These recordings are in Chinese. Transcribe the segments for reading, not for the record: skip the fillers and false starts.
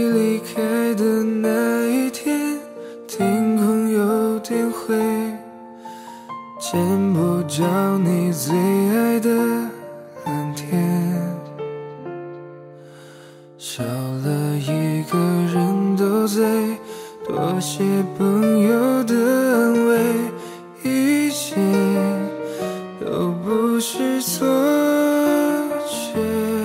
离开的那一天，天空有点灰，见不着你最爱的蓝天，少了一个人都在多谢朋友的安慰，一切都不是错觉，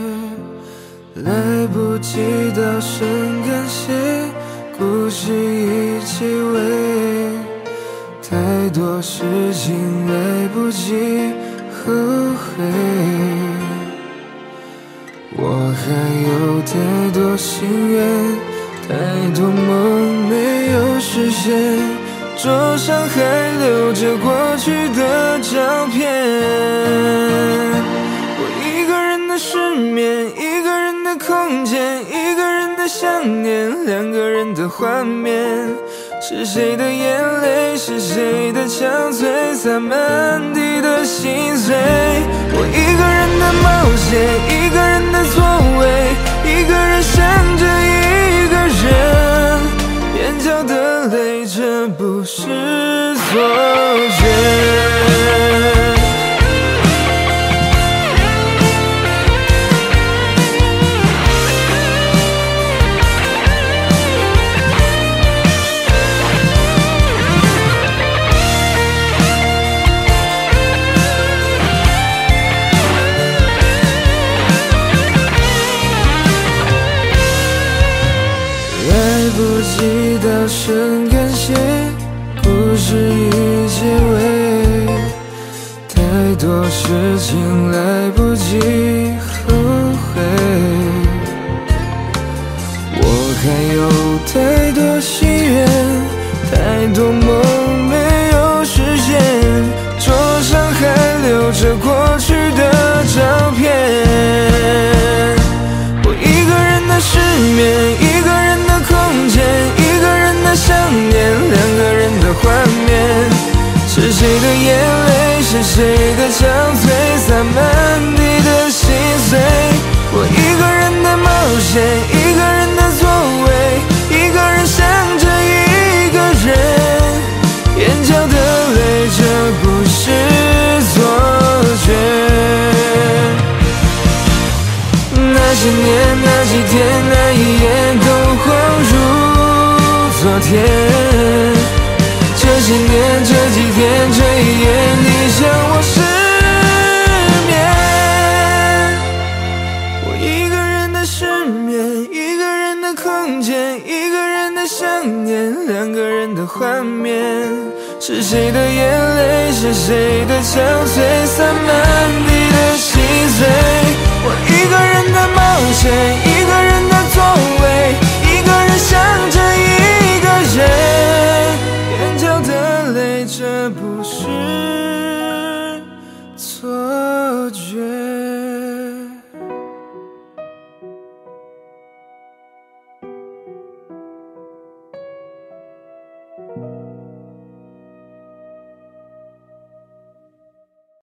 来不及道声感谢，故事已结尾，太多事情来不及后悔，我还有太多心愿，太多梦没有实现，桌上还留着过去的照片，我一个人的失眠，一个人的空间，一个人的想念，两个人的画面，是谁的眼泪，是谁的憔悴，洒满地的心碎，我一个人的冒险，一个人的座位，一个人想着一个人，眼角的泪，这不是错觉。来不及道声感谢，故事已结尾，太多事情来不及后悔，我还有太多心愿，太多梦没有实现，桌上还留着过去的照片，我一个人的失眠，一个人的空间，一个人的想念，两个人的画面，是谁的眼泪，是谁的憔悴，洒满地的心碎，我一个人的冒险，一个人的座位，一个人想着一个人，眼角的泪，这不是错觉。那些年，那几天，那一夜都恍如昨天，这些年，这几天，这一夜，你想我失眠，我一个人的失眠，一个人的空间，一个人的想念，两个人的画面，是谁的眼泪，是谁的憔悴，洒满地的心碎，